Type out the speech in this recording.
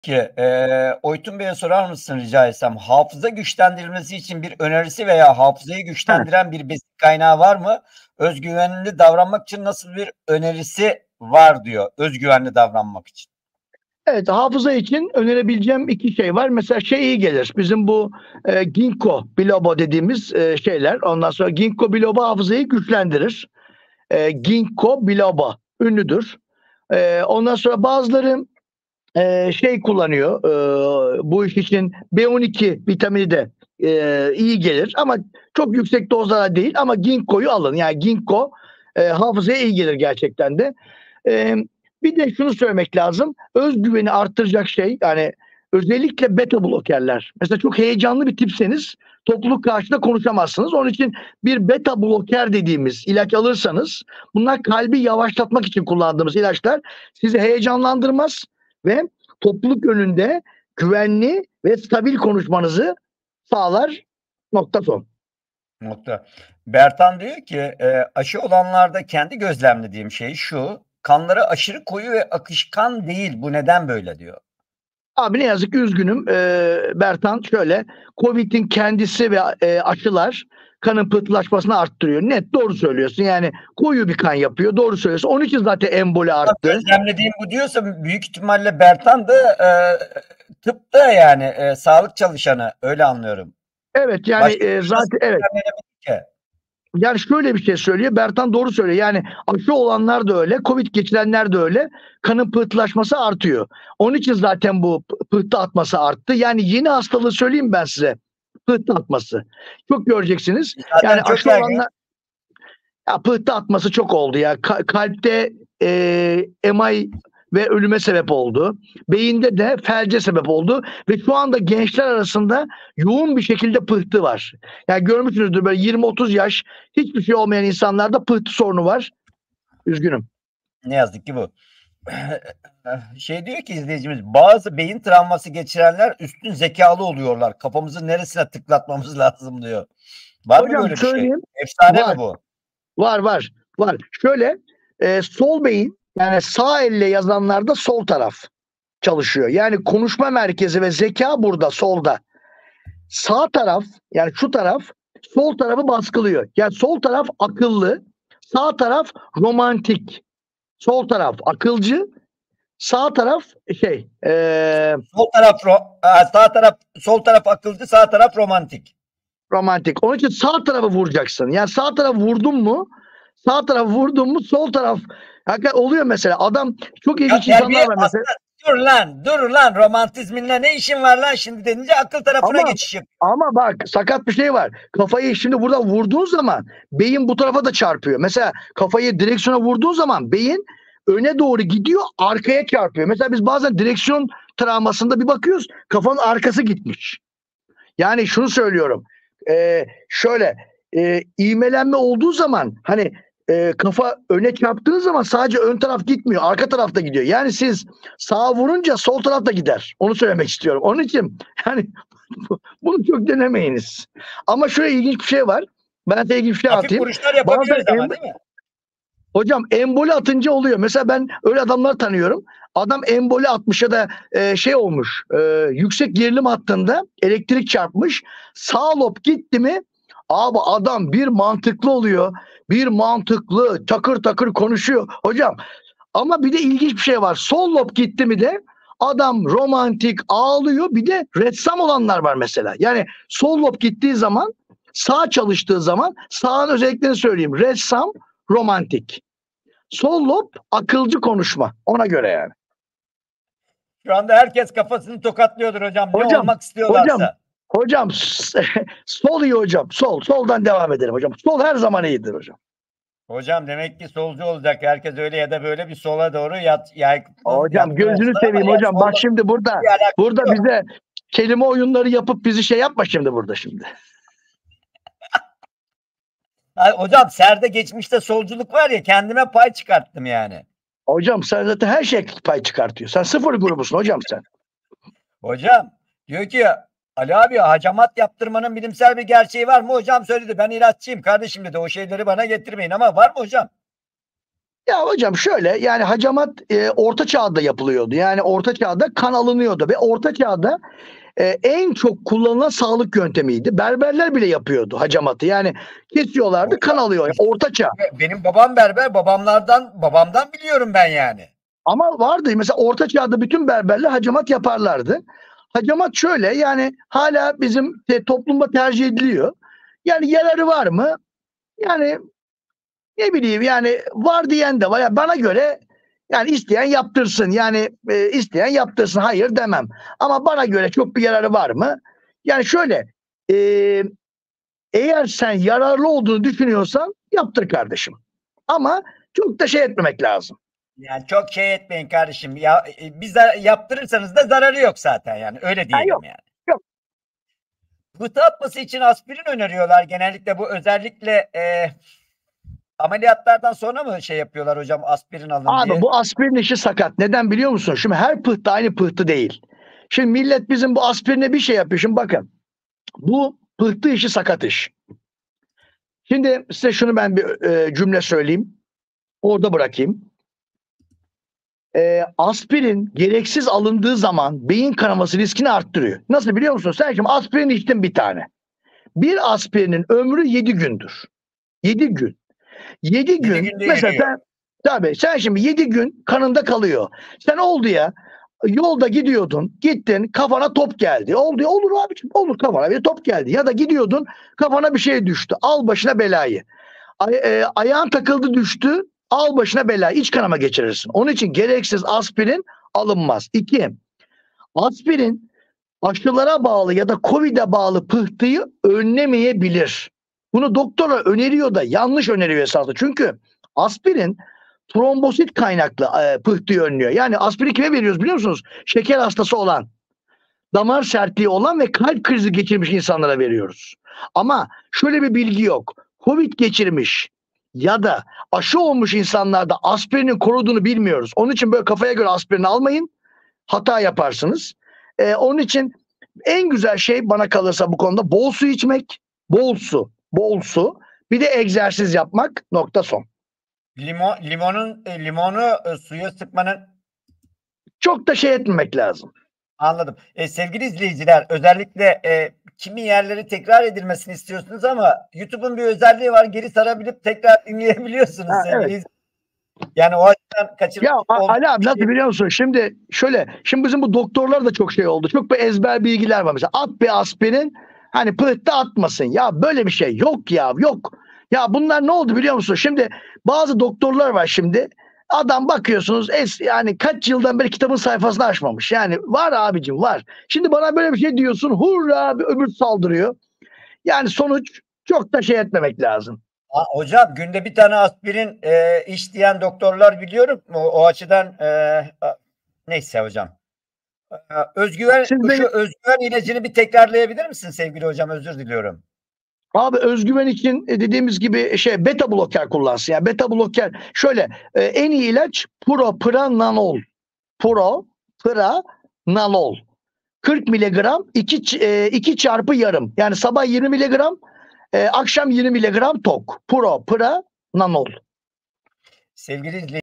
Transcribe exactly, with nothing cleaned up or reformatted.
Ki, eee, Oytun Bey'e sorar mısın rica etsem? Hafıza güçlendirilmesi için bir önerisi veya hafızayı Heh. güçlendiren bir besin kaynağı var mı? Öz güvenli davranmak için nasıl bir önerisi var diyor, öz güvenli davranmak için. Evet, hafıza için önerebileceğim iki şey var. Mesela şey iyi gelir. Bizim bu, eee, ginkgo biloba dediğimiz, eee, şeyler. Ondan sonra ginkgo biloba hafızayı güçlendirir. Eee, ginkgo biloba ünlüdür. Eee, ondan sonra bazıları, eee, şey kullanıyor, eee, bu iş için B on iki vitamini de, eee, iyi gelir ama çok yüksek dozlarda değil ama ginkgo'yu alın. Yani ginkgo, eee, hafızaya iyi gelir gerçekten de. Emm, bir de şunu söylemek lazım. Öz güveni arttıracak şey, yani özellikle beta blokerler. Mesela çok heyecanlı bir tipseniz topluluk karşısında konuşamazsınız. Onun için bir beta bloker dediğimiz ilaç alırsanız bunlar kalbi yavaşlatmak için kullandığımız ilaçlar sizi heyecanlandırmaz ve topluluk önünde güvenli ve stabil konuşmanızı sağlar. Nokta son. Nokta. Bertan diyor ki, eee, aşı olanlarda kendi gözlemlediğim şey şu: kanları aşırı koyu ve akışkan değil. Bu neden böyle diyor. Abi ne yazık ki üzgünüm. Eee, Bertan şöyle, COVID'in kendisi ve, eee, aşılar kanın pıhtılaşmasını arttırıyor. Net doğru söylüyorsun. Yani koyu bir kan yapıyor. Doğru söylüyorsun. Onun için zaten emboli arttı. Gözlemlediğim bu diyorsa büyük ihtimalle Bertan da, eee, tıpta yani, eee, sağlık çalışanı. Öyle anlıyorum. Evet, yani, Başka eee, türlü nasıl zaten evet. gözlemlenebilir ki? Yani şöyle bir şey söylüyor. Bertan doğru söylüyor. Yani aşı olanlar da öyle, COVID geçirenler de öyle. Kanın pıhtılaşması artıyor. Onun için zaten bu pı pıhtı atması arttı. Yani yeni hastalığı söyleyeyim ben size. Pıhtı atması. Çok göreceksiniz. Zaten Yani çok aşı yaygın. olanlar ya pıhtı atması çok oldu ya. Ka kalpte, eee, M I ve ölüme sebep oldu. Beyinde de felce sebep oldu ve şu anda gençler arasında yoğun bir şekilde pıhtı var. Yani görmüşsünüzdür böyle yirmi otuz yaş hiçbir şey olmayan insanlarda pıhtı sorunu var. Üzgünüm. Ne yazık ki bu. Şey diyor ki izleyicimiz, bazı beyin travması geçirenler üstün zekalı oluyorlar. Kafamızın neresine tıklatmamız lazım diyor. Var mı Hocam böyle bir şey? söyleyeyim. Efsane Var. mi bu? Var, var, var. Şöyle, eee, sol beyin yani sağ elle yazanlarda sol taraf çalışıyor. Yani konuşma merkezi ve zeka burada solda. Sağ taraf yani şu taraf sol tarafı baskılıyor. Yani sol taraf akıllı, sağ taraf romantik. Sol taraf akılcı, sağ taraf şey, eee Sol taraf ro sağ taraf sol taraf akılcı, sağ taraf romantik. romantik. Onun için sağ tarafı vuracaksın. Yani sağ tarafı vurdun mu, sağ tarafı vurdun mu sol taraf hakikaten oluyor mesela. Adam çok Ya ilginç terbiye insanlar var mesela. aslında dur lan, dur lan romantizminle ne işin var lan şimdi denince akıl tarafına Ama geçiş yapıyor. ama bak sakat bir şey var. Kafayı şimdi burada vurduğun zaman beyin bu tarafa da çarpıyor. Mesela kafayı direksiyona vurduğun zaman beyin öne doğru gidiyor, arkaya çarpıyor. Mesela biz bazen direksiyon travmasında bir bakıyoruz, kafanın arkası gitmiş. Yani şunu söylüyorum. E, şöyle e, ivmelenme olduğu zaman hani e, kafa öne çarptığı zaman sadece ön taraf gitmiyor, arka taraf da gidiyor. Yani siz sağa vurunca sol taraf da gider. Onu söylemek istiyorum. Onun için yani bunu çok denemeyiniz. Ama şöyle ilginç bir şey var. Ben size ilginç bir şey Hafif anlatayım. vuruşlar Bazen yapabiliriz em, ama değil mi? hocam emboli atınca oluyor. Mesela ben öyle adamlar tanıyorum. Adam emboli atmış ya da e, şey olmuş. E, yüksek gerilim hattında elektrik çarpmış. Sağ lob gitti mi? Abi adam bir mantıklı oluyor. Bir mantıklı takır takır konuşuyor. Hocam ama bir de ilginç bir şey var. Sol lob gitti mi de adam romantik ağlıyor. Bir de ressam olanlar var mesela. Yani sol lob gittiği zaman sağ çalıştığı zaman sağın özelliklerini söyleyeyim. Ressam, romantik. Sol lob akılcı konuşma. Ona göre yani. Şu anda herkes kafasını tokatlıyordur hocam ne Hocam, olmak hocam, istiyorlarsa. hocam sol iyi hocam. Sol. Soldan devam edelim hocam. Sol her zaman iyidir hocam. Hocam demek ki solcu olacak. Herkes öyle ya da böyle bir sola doğru yat, yatkın, Hocam yatkın gözünü olsunlar ama seveyim yani hocam. Bak solla şimdi burada bir alakası burada yok. bize kelime oyunları yapıp bizi şey yapma şimdi burada şimdi. Ha, hocam serde geçmişte solculuk var ya kendime pay çıkarttım yani. Hocam sen zaten her şey pay çıkartıyor. Sen sıfır grubusun hocam sen. Hocam diyor ki Ali abi hacamat yaptırmanın bilimsel bir gerçeği var mı? Hocam söyledi ben ilaççıyım kardeşim dedi. O şeyleri bana getirmeyin ama var mı hocam? Ya hocam şöyle, yani hacamat e, orta çağda yapılıyordu. Yani orta çağda kan alınıyordu ve orta çağda e, en çok kullanılan sağlık yöntemiydi. Berberler bile yapıyordu hacamatı. Yani kesiyorlardı, kan Hocam, alıyor. Orta çağ. benim babam berber, babamlardan babamdan biliyorum ben yani. Ama vardı mesela orta çağda bütün berberler hacamat yaparlardı. Hacamat şöyle, yani hala bizim te, toplumda tercih ediliyor. Yani yararı var mı? Yani ne bileyim, yani var diyen de var. Yani bana göre yani isteyen yaptırsın. Yani e, isteyen yaptırsın. Hayır demem. Ama bana göre çok bir yararı var mı? Yani şöyle, e, eğer sen yararlı olduğunu düşünüyorsan yaptır kardeşim. Ama çok da şey etmemek lazım. Yani çok şey etmeyin kardeşim. Ya e, biz de yaptırırsanız da zararı yok zaten yani. Öyle Ha, diyelim yok yani. yok. Pıhtı atması için aspirin öneriyorlar genellikle, bu özellikle e, ameliyatlardan sonra mı şey yapıyorlar hocam, aspirin alın Abi diye? bu aspirin işi sakat. Neden biliyor musun? Şimdi her pıhtı aynı pıhtı değil. Şimdi millet bizim bu aspirine bir şey yapıyor. Şimdi bakın. Bu pıhtı işi sakat iş. Şimdi size şunu ben bir e, cümle söyleyeyim. Orada bırakayım. E, aspirin gereksiz alındığı zaman beyin kanaması riskini arttırıyor. Nasıl biliyor musun? Sen şimdi aspirin içtin bir tane. Bir aspirinin ömrü yedi gündür. Yedi gün. Yedi Yedi gün günde mesela eriyor. sen, tabii sen şimdi yedi gün kanında kalıyor. Sen oldu ya, yolda gidiyordun, gittin, kafana top geldi. Oldu ya, olur abiciğim, olur, kafana bir top geldi. Ya da gidiyordun, kafana bir şey düştü. Al başına belayı. Ay, e, ayağın takıldı düştü. Al başına belayı. İç kanama geçirirsin. Onun için gereksiz aspirin alınmaz. İki, aspirin aşılara bağlı ya da Covid'e bağlı pıhtıyı önlemeyebilir. Bunu doktora öneriyor da yanlış öneriyor esasında. Çünkü aspirin trombosit kaynaklı e, pıhtıyı önlüyor. Yani aspirin kime veriyoruz biliyor musunuz? Şeker hastası olan, damar sertliği olan ve kalp krizi geçirmiş insanlara veriyoruz. Ama şöyle bir bilgi yok. Covid geçirmiş ya da aşı olmuş insanlarda aspirinin koruduğunu bilmiyoruz. Onun için böyle kafaya göre aspirin almayın. Hata yaparsınız. Ee, onun için en güzel şey bana kalırsa bu konuda bol su içmek, bol su, bol su. Bir de egzersiz yapmak, nokta son. Limon, limonun e, limonu e, suya sıkmanın, Çok da şey etmemek lazım. anladım. E, sevgili izleyiciler, özellikle e, kimi yerleri tekrar edilmesini istiyorsunuz ama YouTube'un bir özelliği var. Geri sarabilip tekrar dinleyebiliyorsunuz Ha, sevgili evet. izleyiciler. Yani o açıdan kaçırmış Ya A- olduğunuz Ali abi bir nasıl şey. biliyor musun? Şimdi şöyle, şimdi bizim bu doktorlar da çok şey oldu. Çok bir ezber bilgiler var mesela. At bir aspirin, hani pıhtı atmasın. Ya böyle bir şey yok ya, yok. Ya bunlar ne oldu biliyor musun? Şimdi bazı doktorlar var şimdi. Adam bakıyorsunuz es yani kaç yıldan beri kitabın sayfasını açmamış. Yani var abicim, var. Şimdi bana böyle bir şey diyorsun. Hurra bir öbür saldırıyor. Yani sonuç çok da şey etmemek lazım. Ha, hocam günde bir tane aspirin e, iç diyen doktorlar biliyorum. O, o açıdan e, a- neyse hocam. E, özgüven, Siz şu beni özgüven ilacını bir tekrarlayabilir misin sevgili hocam? Özür diliyorum. Abi özgüven için e, dediğimiz gibi şey beta bloker kullansın. Yani beta bloker şöyle, e, en iyi ilaç Proprananol. Proprananol. kırk miligram iki, e, iki çarpı yarım. Yani sabah yirmi miligram, e, akşam yirmi miligram tok. Proprananol. Sevgili izleyiciler.